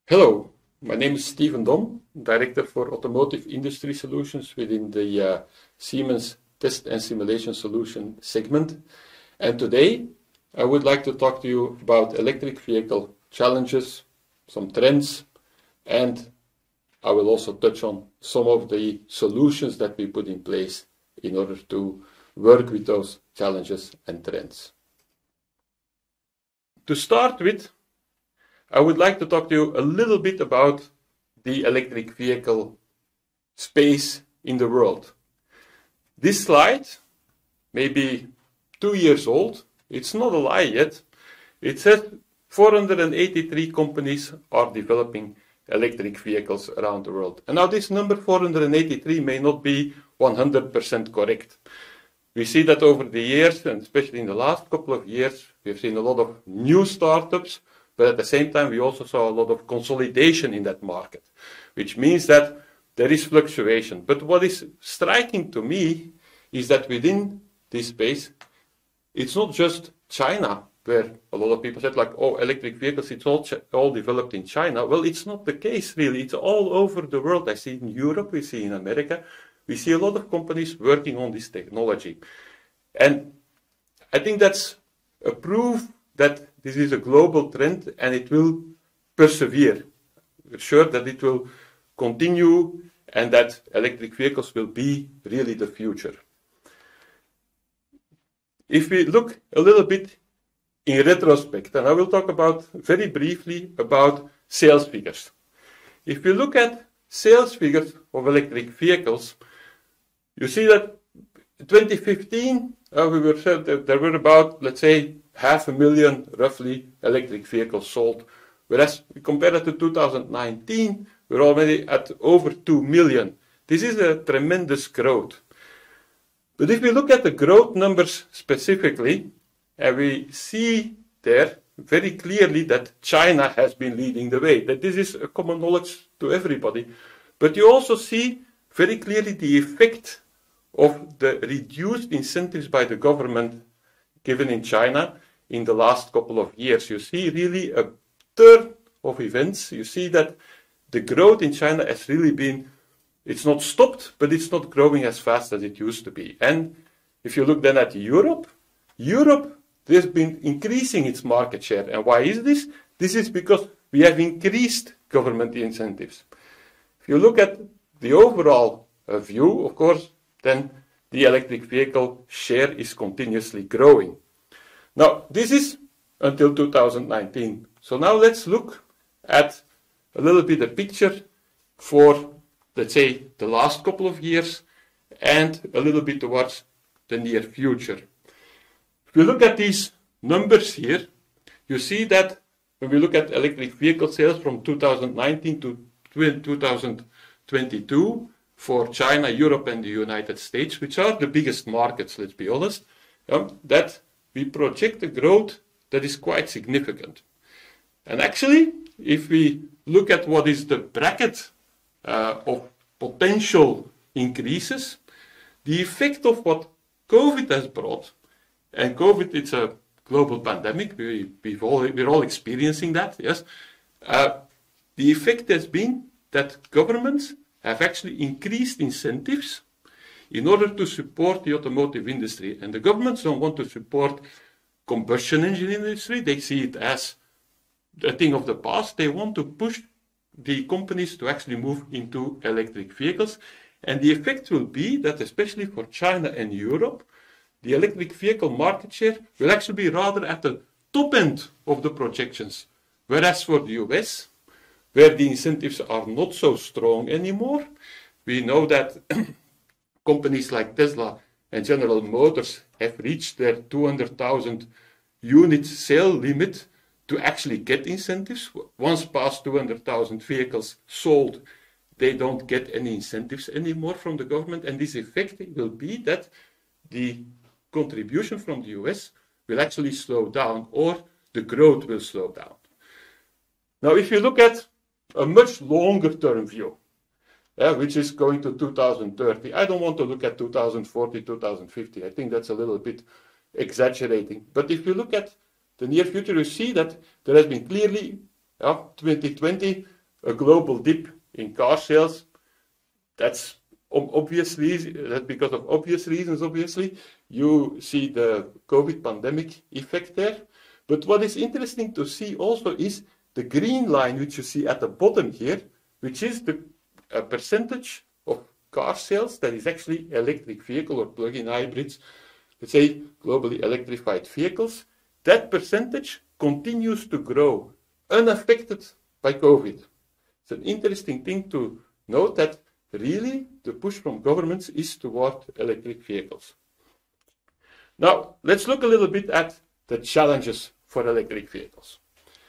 Hello, my name is Steven Dom, Director for Automotive Industry Solutions within the Siemens Test and Simulation Solution segment. And today I would like to talk to you about electric vehicle challenges, some trends, and I will also touch on some of the solutions that we put in place in order to work with those challenges and trends. To start with, I would like to talk to you a little bit about the electric vehicle space in the world. This slide may be 2 years old. It's not a lie yet. It says 483 companies are developing electric vehicles around the world. And now this number 483 may not be 100% correct. We see that over the years, and especially in the last couple of years, we've seen a lot of new startups. But at the same time, we also saw a lot of consolidation in that market, which means that there is fluctuation. But what is striking to me is that within this space, it's not just China, where a lot of people said, like, oh, electric vehicles, it's all developed in China. Well, it's not the case, really. It's all over the world. I see in Europe, we see in America, we see a lot of companies working on this technology. And I think that's a proof that this is a global trend and it will persevere. We're sure that it will continue and that electric vehicles will be really the future. If we look a little bit in retrospect, and I will talk about very briefly about sales figures. If you look at sales figures of electric vehicles, you see that in 2015, we were said that there were about, let's say, 500,000 roughly electric vehicles sold. Whereas we compare that to 2019, we're already at over 2 million. This is a tremendous growth. But if we look at the growth numbers specifically, and we see there very clearly that China has been leading the way, that this is a common knowledge to everybody. But you also see very clearly the effect of the reduced incentives by the government given in China in the last couple of years. You see really a turn of events. You see that the growth in China has really been, it's not stopped, but it's not growing as fast as it used to be. And if you look then at Europe has been increasing its market share. And why is this? This is because we have increased government incentives. If you look at the overall view, of course, then the electric vehicle share is continuously growing. Now, this is until 2019. So now let's look at a little bit a picture for, let's say, the last couple of years and a little bit towards the near future. If you look at these numbers here, you see that when we look at electric vehicle sales from 2019 to 2022, for China, Europe, and the United States, which are the biggest markets, let's be honest, that we project a growth that is quite significant. And actually, if we look at what is the bracket of potential increases, the effect of what COVID has brought, and COVID, it's a global pandemic, we're all experiencing that, yes, the effect has been that governments have actually increased incentives in order to support the automotive industry. And the governments don't want to support combustion engine industry. They see it as a thing of the past. They want to push the companies to actually move into electric vehicles. And the effect will be that, especially for China and Europe, the electric vehicle market share will actually be rather at the top end of the projections. Whereas for the US, where the incentives are not so strong anymore, we know that companies like Tesla and General Motors have reached their 200,000 unit sale limit to actually get incentives. Once past 200,000 vehicles sold, they don't get any incentives anymore from the government. And this effect will be that the contribution from the US will actually slow down, or the growth will slow down. Now, if you look at a much longer term view, which is going to 2030. I don't want to look at 2040, 2050. I think that's a little bit exaggerating. But if you look at the near future, you see that there has been clearly, 2020 a global dip in car sales. That's obviously, that's because of obvious reasons, obviously. You see the COVID pandemic effect there. But what is interesting to see also is the green line, which you see at the bottom here, which is the percentage of car sales that is actually electric vehicle or plug-in hybrids, let's say globally electrified vehicles. That percentage continues to grow unaffected by COVID. It's an interesting thing to note that really the push from governments is toward electric vehicles. Now, let's look a little bit at the challenges for electric vehicles.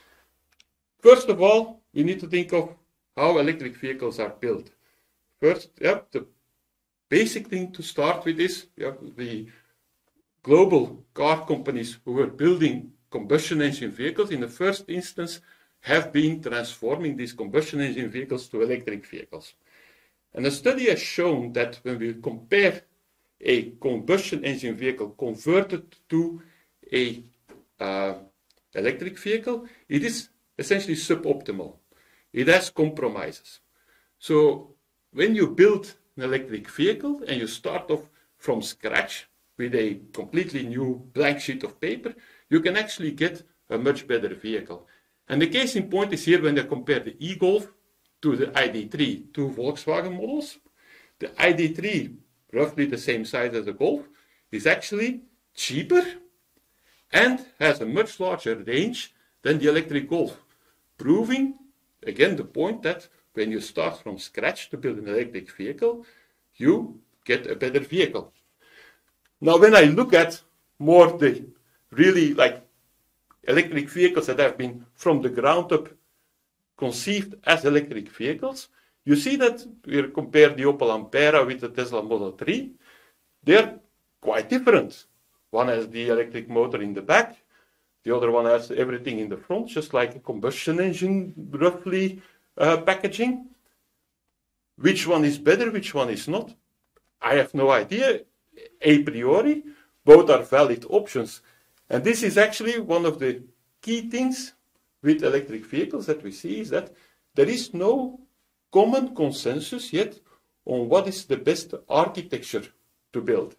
First of all, we need to think of how electric vehicles are built. First, the basic thing to start with is the global car companies who were building combustion engine vehicles in the first instance have been transforming these combustion engine vehicles to electric vehicles. And a study has shown that when we compare a combustion engine vehicle converted to a electric vehicle, it is essentially suboptimal. It has compromises. So when you build an electric vehicle and you start off from scratch with a completely new blank sheet of paper, you can actually get a much better vehicle. And the case in point is here when they compare the e-Golf to the ID.3, two Volkswagen models. The ID.3, roughly the same size as the Golf, is actually cheaper and has a much larger range than the electric Golf, proving again the point that when you start from scratch to build an electric vehicle, you get a better vehicle. Now, when I look at more the really like electric vehicles that have been from the ground up conceived as electric vehicles, you see that we compare the Opel Ampera with the Tesla Model 3. They're quite different. One has the electric motor in the back, the other one has everything in the front, just like a combustion engine, roughly packaging. Which one is better, which one is not? I have no idea. A priori, both are valid options. And this is actually one of the key things with electric vehicles that we see is that there is no common consensus yet on what is the best architecture to build.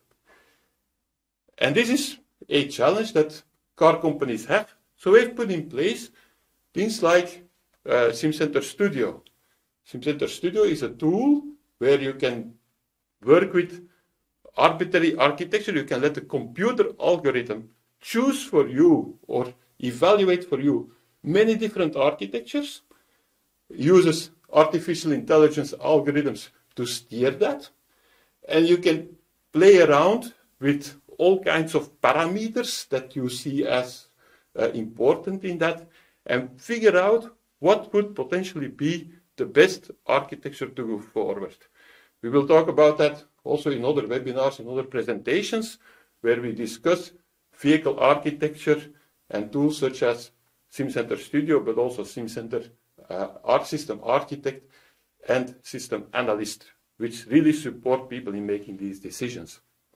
And this is a challenge that car companies have. So we've put in place things like SimCenter Studio. SimCenter Studio is a tool where you can work with arbitrary architecture. You can let the computer algorithm choose for you or evaluate for you many different architectures, uses artificial intelligence algorithms to steer that, and you can play around with all kinds of parameters that you see as important in that, and figure out what would potentially be the best architecture to go forward. We will talk about that also in other webinars, in other presentations, where we discuss vehicle architecture and tools such as SimCenter Studio, but also SimCenter System Architect and System Analyst, which really support people in making these decisions.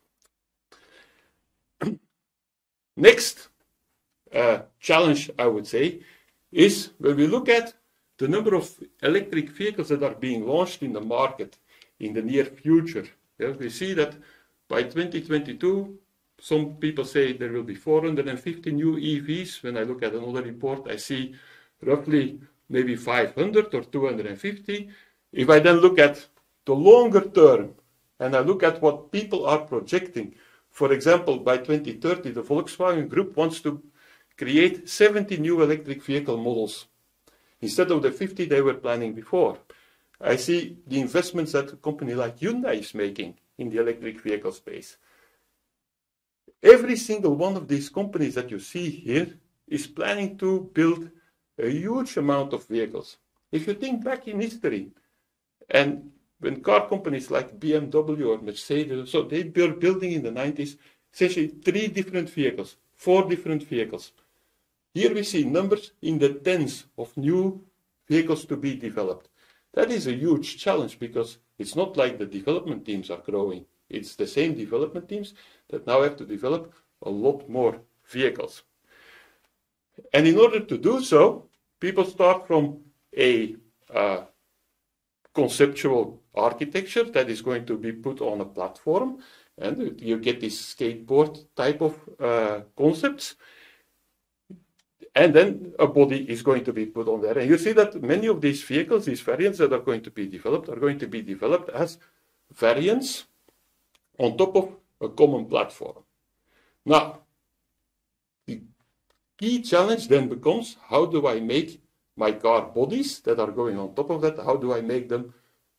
Next challenge, I would say, is when we look at the number of electric vehicles that are being launched in the market in the near future. Yeah, we see that by 2022, some people say there will be 450 new EVs. When I look at another report, I see roughly maybe 500 or 250. If I then look at the longer term, and I look at what people are projecting, for example, by 2030, the Volkswagen Group wants to create 70 new electric vehicle models instead of the 50 they were planning before. I see the investments that a company like Hyundai is making in the electric vehicle space. Every single one of these companies that you see here is planning to build a huge amount of vehicles. If you think back in history, and when car companies like BMW or Mercedes, so they were building in the 90s essentially 3 different vehicles, 4 different vehicles. Here we see numbers in the tens of new vehicles to be developed. That is a huge challenge because it's not like the development teams are growing. It's the same development teams that now have to develop a lot more vehicles. And in order to do so, people start from a conceptual architecture that is going to be put on a platform, and you get this skateboard type of concepts. And then a body is going to be put on there. And you see that many of these vehicles, these variants that are going to be developed as variants on top of a common platform. Now, the key challenge then becomes, how do I make my car bodies that are going on top of that, how do I make them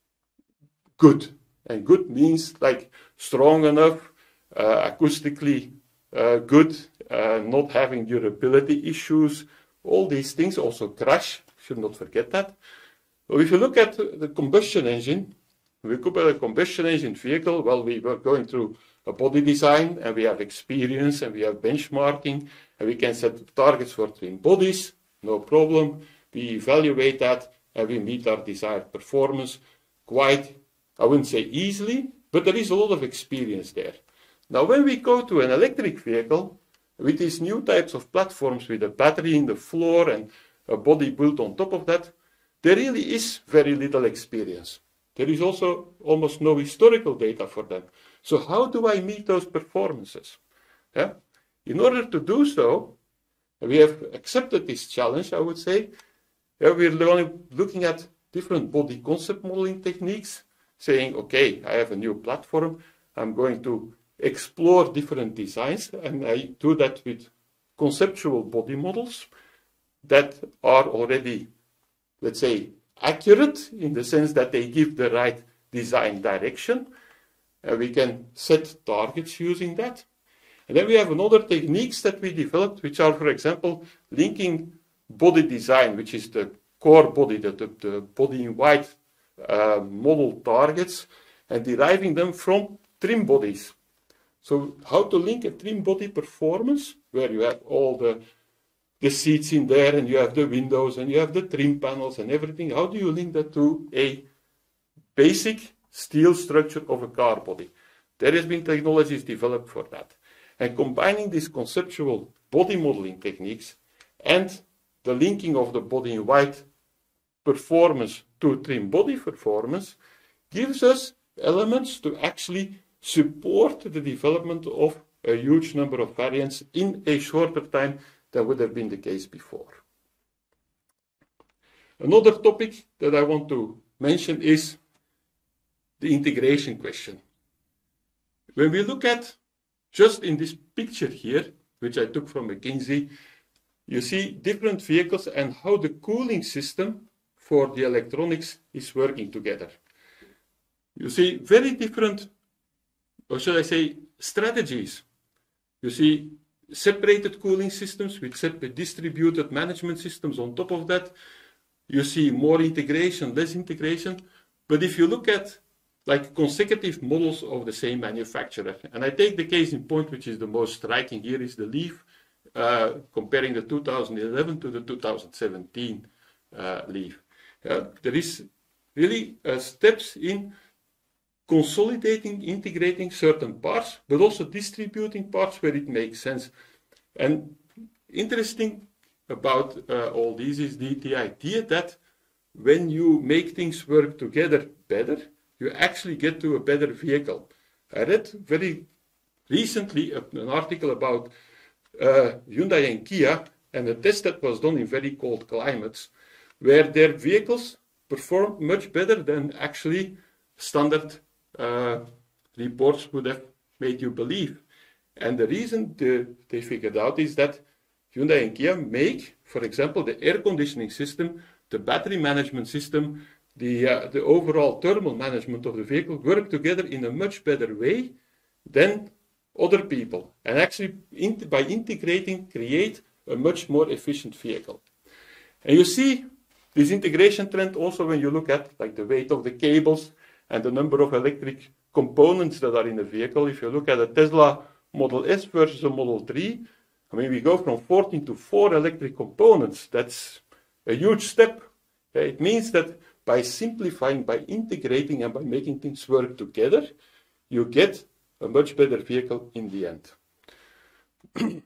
good? And good means like strong enough, acoustically good, not having durability issues, all these things, also crash, should not forget that. So if you look at the combustion engine, we look at a combustion engine vehicle, well, we were going through a body design, and we have experience, and we have benchmarking, and we can set targets for trim bodies, no problem. We evaluate that, and we meet our desired performance quite, I wouldn't say easily, but there is a lot of experience there. Now, when we go to an electric vehicle, with these new types of platforms, with a battery in the floor and a body built on top of that, there really is very little experience. There is also almost no historical data for them. So how do I meet those performances? Yeah? In order to do so, we have accepted this challenge, I would say. Yeah, we're only looking at different body concept modeling techniques, saying, okay, I have a new platform, I'm going to explore different designs, and I do that with conceptual body models that are already, let's say, accurate in the sense that they give the right design direction. We can set targets using that. And then we have another techniques that we developed, which are, for example, linking body design, which is the core body, the body in white model targets, and deriving them from trim bodies. So how to link a trim body performance, where you have all the seats in there, and you have the windows, and you have the trim panels and everything. How do you link that to a basic steel structure of a car body? There has been technologies developed for that. And combining these conceptual body modeling techniques and the linking of the body in white performance to trim body performance gives us elements to actually support the development of a huge number of variants in a shorter time than would have been the case before. Another topic that I want to mention is the integration question. When we look at just in this picture here, which I took from McKinsey, you see different vehicles and how the cooling system for the electronics is working together. You see very different, or should I say, strategies. You see separated cooling systems with distributed management systems on top of that. You see more integration, less integration. But if you look at like consecutive models of the same manufacturer, and I take the case in point, which is the most striking here, is the Leaf, comparing the 2011 to the 2017 Leaf. There is really steps in consolidating, integrating certain parts, but also distributing parts where it makes sense. And interesting about all these is the idea that when you make things work together better, you actually get to a better vehicle. I read very recently an article about Hyundai and Kia and a test that was done in very cold climates, where their vehicles performed much better than actually standard reports would have made you believe. And the reason they figured out is that Hyundai and Kia make, for example, the air conditioning system, the battery management system, the overall thermal management of the vehicle work together in a much better way than other people. And actually, by integrating, create a much more efficient vehicle. And you see this integration trend also when you look at like the weight of the cables and the number of electric components that are in the vehicle. If you look at a Tesla Model S versus a Model 3, I mean, we go from 14 to 4 electric components. That's a huge step. Okay? It means that by simplifying, by integrating, and by making things work together, you get a much better vehicle in the end.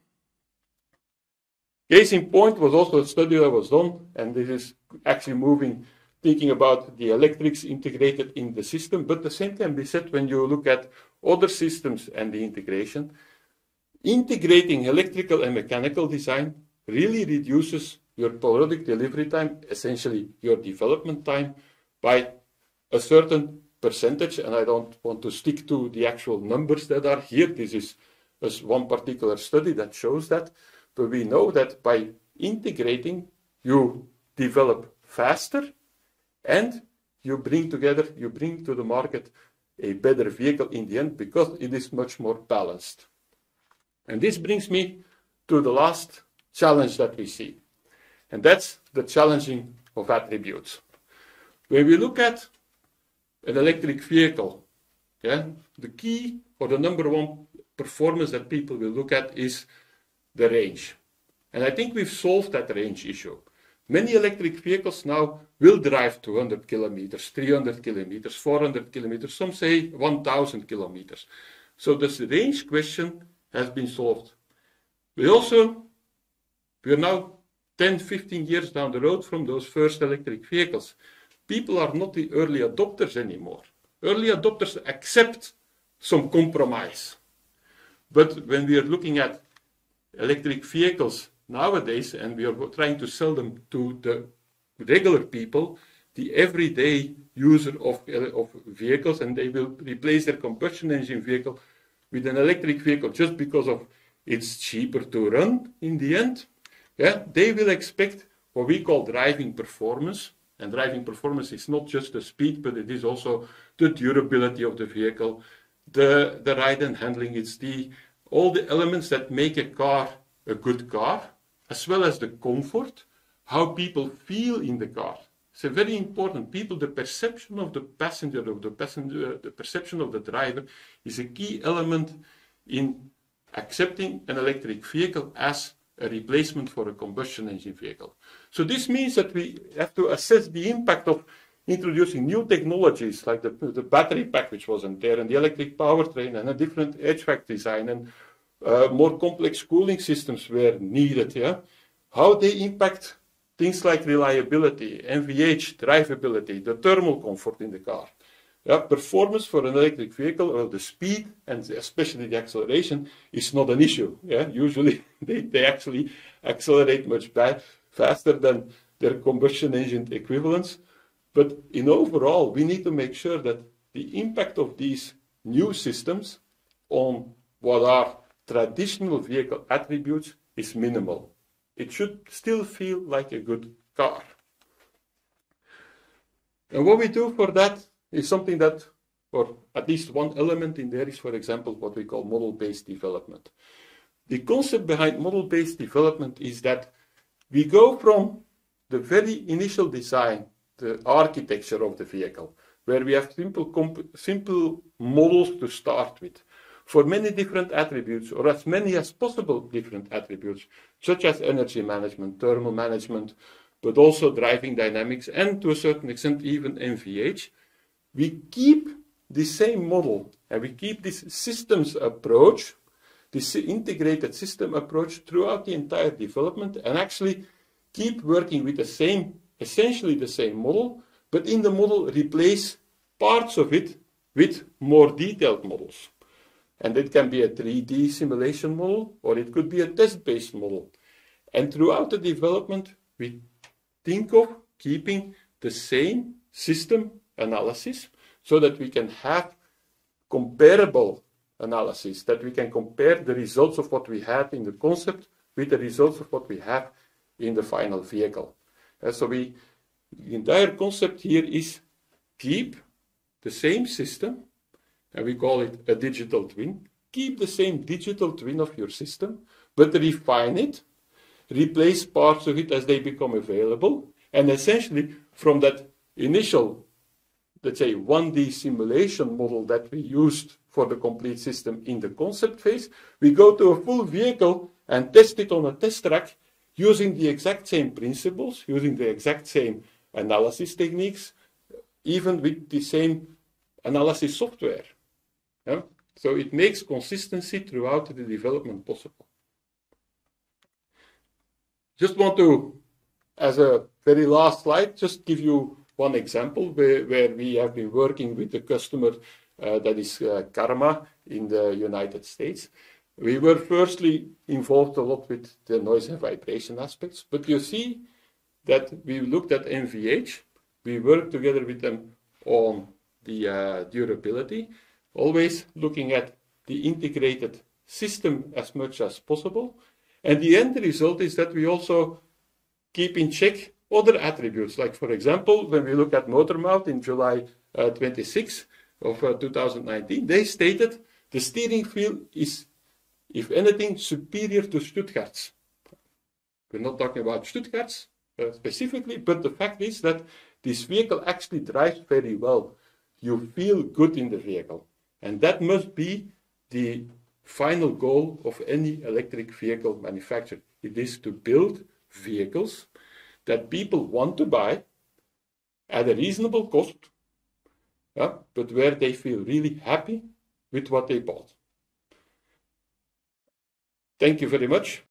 Case in point was also a study that was done, and this is actually moving thinking about the electrics integrated in the system, but the same can be said when you look at other systems and the integration. Integrating electrical and mechanical design really reduces your product delivery time, essentially your development time, by a certain percentage, and I don't want to stick to the actual numbers that are here. This is one particular study that shows that, but we know that by integrating, you develop faster and you bring to the market a better vehicle in the end because it is much more balanced. And this brings me to the last challenge that we see, and that's the challenging of attributes. When we look at an electric vehicle, the key or the number one performance that people will look at is the range. And I think we've solved that range issue. Many electric vehicles now will drive 200 kilometers, 300 kilometers, 400 kilometers, some say 1,000 kilometers. So this range question has been solved. We are now 10, 15 years down the road from those first electric vehicles. People are not the early adopters anymore. Early adopters accept some compromise. But when we are looking at electric vehicles nowadays, and we are trying to sell them to the regular people, the everyday user of vehicles, and they will replace their combustion engine vehicle with an electric vehicle just because of it's cheaper to run in the end, they will expect what we call driving performance. And driving performance is not just the speed, but it is also the durability of the vehicle, the ride and handling. It's all the elements that make a car a good car, as well as the comfort, how people feel in the car. It's a very important. The perception of the passenger, the perception of the driver is a key element in accepting an electric vehicle as a replacement for a combustion engine vehicle. So this means that we have to assess the impact of introducing new technologies like the battery pack, which wasn't there, and the electric powertrain, and a different HVAC design, and more complex cooling systems were needed. How they impact things like reliability, NVH, drivability, the thermal comfort in the car. Performance for an electric vehicle, well, the speed and especially the acceleration is not an issue. Usually they actually accelerate much faster than their combustion engine equivalents. But in overall, we need to make sure that the impact of these new systems on what are traditional vehicle attributes is minimal. It should still feel like a good car. And what we do for that is something that, or at least one element in there is, for example, what we call model-based development. The concept behind model-based development is that we go from the very initial design, the architecture of the vehicle, where we have simple models to start with, for many different attributes, or as many as possible different attributes, such as energy management, thermal management, but also driving dynamics, and to a certain extent even NVH. We keep the same model, and we keep this systems approach, this integrated system approach throughout the entire development, and actually keep working with essentially the same model, but in the model replace parts of it with more detailed models. And it can be a 3D simulation model, or it could be a test-based model. And throughout the development, we think of keeping the same system analysis so that we can have comparable analysis, that we can compare the results of what we had in the concept with the results of what we have in the final vehicle. So the entire concept here is keep the same system, and we call it a digital twin. Keep the same digital twin of your system, but refine it, replace parts of it as they become available, and essentially from that initial, let's say, 1D simulation model that we used for the complete system in the concept phase, we go to a full vehicle and test it on a test track using the exact same principles, using the exact same analysis techniques, even with the same analysis software. So it makes consistency throughout the development possible. Just want to, as a very last slide, just give you one example where we have been working with a customer that is Karma in the United States. We were firstly involved a lot with the noise and vibration aspects, but you see that we looked at NVH. We worked together with them on the durability, always looking at the integrated system as much as possible. And the end result is that we also keep in check other attributes, like for example, when we look at Motormouth in July 26 of 2019, they stated the steering wheel is, if anything, superior to Stuttgart's. We're not talking about Stuttgart's specifically, but the fact is that this vehicle actually drives very well. You feel good in the vehicle. And that must be the final goal of any electric vehicle manufacturer. It is to build vehicles that people want to buy at a reasonable cost, but where they feel really happy with what they bought. Thank you very much.